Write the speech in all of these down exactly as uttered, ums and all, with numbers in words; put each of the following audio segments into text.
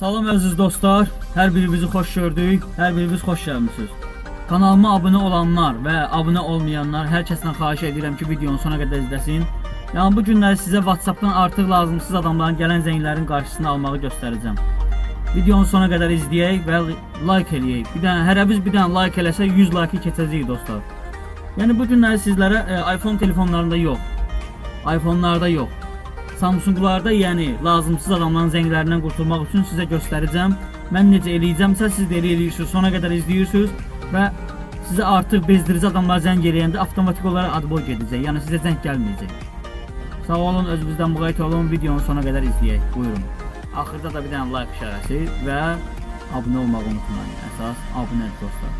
Salam əziz dostlar, hər birinizi xoş gördük, hər biriniz xoş gəlmisiniz. Kanalıma abunə olanlar və abunə olmayanlar hər kəsdən xahiş edirəm ki, videonu sona qədər izləsin. Yəni bu günləri sizə WhatsAppdan artıq lazımsız adamların gələn zənglərin qarşısını almağı göstərəcəm. Videonu sona qədər izləyək və like eləyək. Bir dənə hərə biz bir dənə like eləsə yüz like keçəcəyik dostlar. Yəni bu günləri sizlərə e, iPhone telefonlarında yox, iPhone'larda yox, Samsung'larda, yəni lazımsız adamların zənglərindən qurtulmaq üçün sizə göstərəcəm. Mən necə eləyəcəmsə siz də eləyirsiniz, sona qədər izləyirsiniz və sizə artıq bezdirici adamlar zəng eləyəndə avtomatik olaraq adboy gedəcək. Yəni sizə zəng gəlməyəcək. Sağ olun, özünüzdən müğayət olun, videonu sona qədər izləyək. Buyurun. Axırda da bir dənə like işarəsi və abunə olmağı unutmayın. Əsas abunə et dostlar.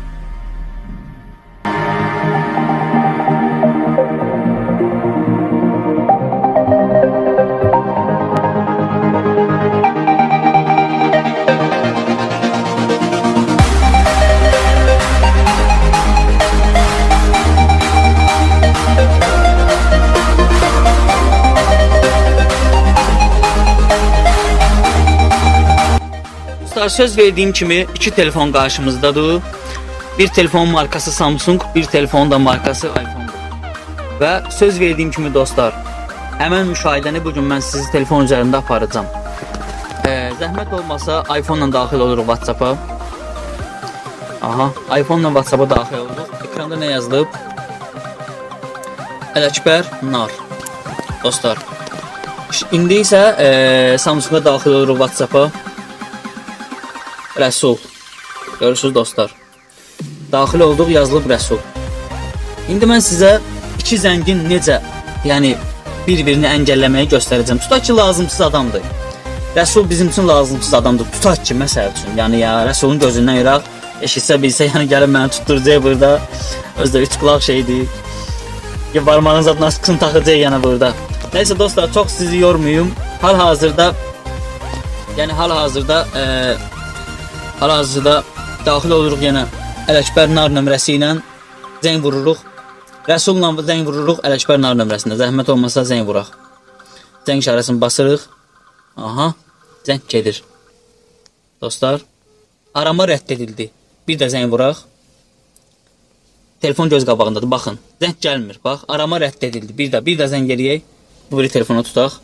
Söz verdiyim kimi iki telefon qarşımızdadır. Bir telefon markası Samsung, bir telefon da markası iPhone'dur. Və söz verdiyim kimi dostlar, həmən müşahidəni bugün mən sizi telefon üzərində aparacağım. Ee, zəhmət olmasa iPhone-la daxil oluruq WhatsApp-a. Aha, iPhone-la WhatsApp-a daxil oluruq. Ekranda nə yazılıb? Ələkbər Nar. Dostlar, indi isə e, Samsung-a daxil oluruq WhatsApp-a. Rəsul. Görürsünüz dostlar. Daxil olduq, yazılıb Rəsul. İndi mən sizə iki zəngin necə, yəni bir-birini əngəlləməyi göstərəcəm. Tutaq ki, lazımsız adamdır. Rəsul bizim üçün lazımsız adamdır. Tutaq ki, məsəl üçün. Yəni ya Rəsulun gözündən yıraq, eşitsə bilsə, yəni gəlib məni tutturacaq burada. Özdə üç qulaq şeydir. Barmağınız adına sıxın taxacaq yəni burada. Nəysə dostlar, çox sizi yormayım. Hal-hazırda yəni hal-hazırda e, Hal-hazırda daxil oluruq yenə Ələkbər Nar nömrəsi ilə zəng vururuq. Rəsulla zəng vururuq Ələkbər Nar nömrəsində. Zəhmət olmasa zəng vuraq. Zəng işarəsini basırıq. Aha, zəng gedir. Dostlar, arama rədd edildi. Bir də zəng vuraq. Telefon göz qabağındadır, baxın. Zəng gəlmir, bax. Arama rədd edildi. Bir də, bir də zəng eləyək. Bu bir telefonu tutaq.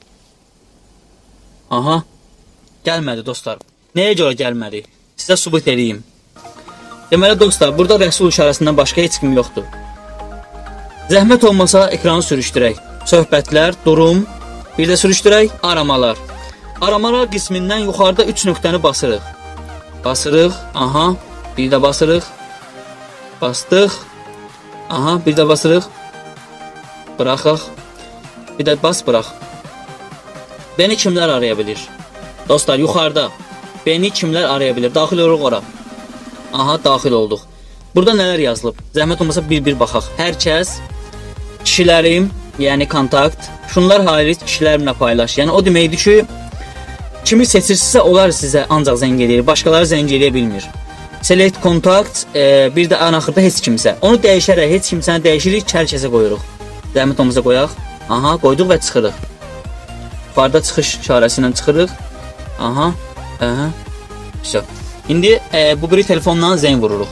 Aha, gəlmədi dostlar. Nəyə görə gəlmədi? Sizə sübut edeyim. Deməli dostlar, burada Rəsul işarəsindən başqa heç kim yoxdur. Zəhmət olmasa ekranı sürüşdürək. Söhbətlər, durum, bir də sürüşdürək, aramalar. Aramalar qismindən yuxarıda üç nöqtəni basırıq. Basırıq, aha, bir də basırıq. Bastıq, aha, bir də basırıq. Bıraxıq, bir də bas, bırax. Beni kimlər araya bilir? Dostlar, yuxarıda. Beni kimlər araya bilir? Daxil oluruq ora. Aha, daxil olduq. Burada nələr yazılıb? Zəhmət olmasa bir-bir baxaq. Hər kəs, kişilərim, yəni kontakt, şunlar haric kişilərimlə paylaş. Yəni o deməkdir ki, kimi seçirsinizsə onlar sizə ancaq zəng edir, başqaları zəng eləyə bilmir. Select contact, e, bir də ən axırda heç kimsə. Onu dəyişərək, heç kimsəni dəyişirik, hər kəsə qoyuruq. Zəhmət olmasa qoyaq. Aha, qoyduq və çıxırıq. Yuxarıda çıxış işarəsi ilə çıxırıq. Aha. Aha. Все. İndi e, bu biri telefondan zəng vururuq.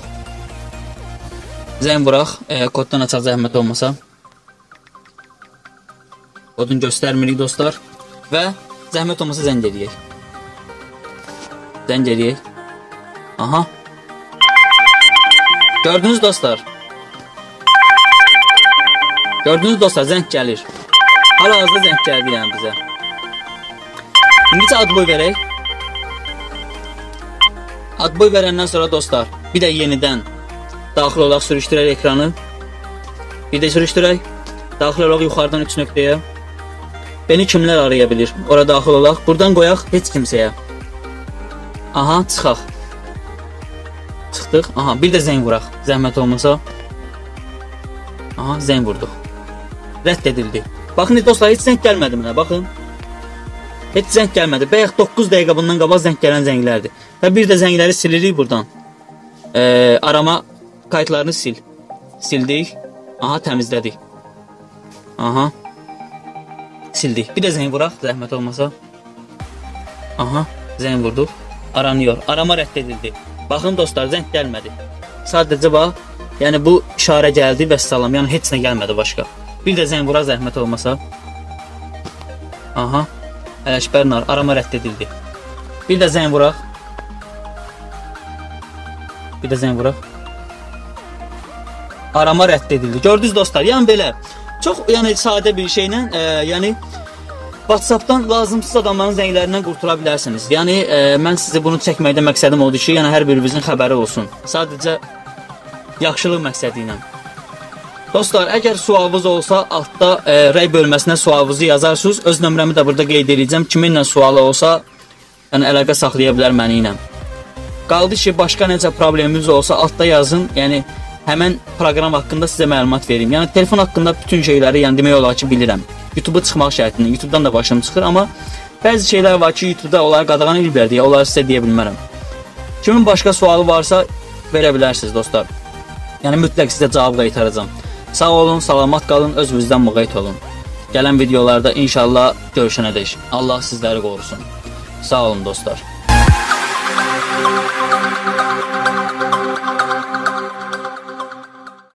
Zəng vuraq. E, koddan açaq zəhmət olmasa. Kodunu göstərmirik dostlar. Və zəhmət olmasa zəng eləyək. Zəng eləyək. Aha. Gördünüz dostlar. Gördünüz dostlar, zəng gəlir. Hal-hazırda zəng gəldi yəni bizə. İndi adboy verək. Adboy verəndən sonra dostlar, bir də yenidən daxil olaq, sürüşdürək ekranı. Bir də sürüşdürək. Daxil olaq yuxarıdan üç nöqtəyə. Beni kimlər araya bilir? Ora daxil olaq. Buradan qoyaq heç kimsəyə. Aha, çıxaq. Çıxdıq. Aha, bir də zəng vuraq. Zəhmət olmasa. Aha, zəng vurduq. Rədd edildi. Baxın dostlar, heç zəng gəlmədi mənə, baxın. Heç zəng gəlmədi. Bəyək doqquz dəqiqə bundan qabaq zəng gələn zənglərdir. Və bir də zəngləri silirik buradan. Ee, arama kayıtlarını sil. Sildik. Aha, təmizlədik. Aha. Sildik. Bir də zəng vuraq, zəhmət olmasa. Aha, zəng vurduq. aranıyor. Arama rədd edildi. Baxın dostlar, zəng gəlmədi. Sadəcə bax, yəni bu işarə gəldi və salam, yəni heç nə gəlmədi başqa. Bir də zəng vura zəhmət olmasa. Aha. Ələkbər nar, arama rədd edildi. Bir də zəng vuraq. Bir də zəng vuraq. Arama rədd edildi. Gördünüz dostlar, yəni belə çox yəni sadə bir şeylə, e, yəni WhatsApp-dan lazımsız adamların zənglərindən qurtula bilərsiniz. Yəni e, mən sizi bunu çəkməkdə məqsədim oldu ki, yəni hər birimizin xəbəri olsun. Sadəcə yaxşılıq məqsədi ilə. Dostlar, əgər sualınız olsa, altda e, rəy bölməsinə sualınızı yazarsınız. Öz nömrəmi də burada qeyd edəcəm. Kiminlə sualı olsa, yəni əlaqə saxlaya bilər məni ilə. Qaldı ki, başqa necə probleminiz olsa, altda yazın. Yəni həmən proqram haqqında sizə məlumat verim. Yəni telefon haqqında bütün şeyləri, yəni demək olar ki, bilirəm. YouTube-a çıxmaq şərtində, YouTube-dan da başım çıxır, amma bəzi şeylər var ki, YouTube-da onları qadağan ediblər deyə, onları sizə deyə bilmərəm. Kimin başqa sualı varsa verə bilərsiniz dostlar. Yəni mütləq sizə cavab qaytaracağam. Sağ olun, salamat qalın, özünüzdən müğayət olun. Gələn videolarda inşallah görüşənədək. Allah sizləri qorusun. Sağ olun dostlar.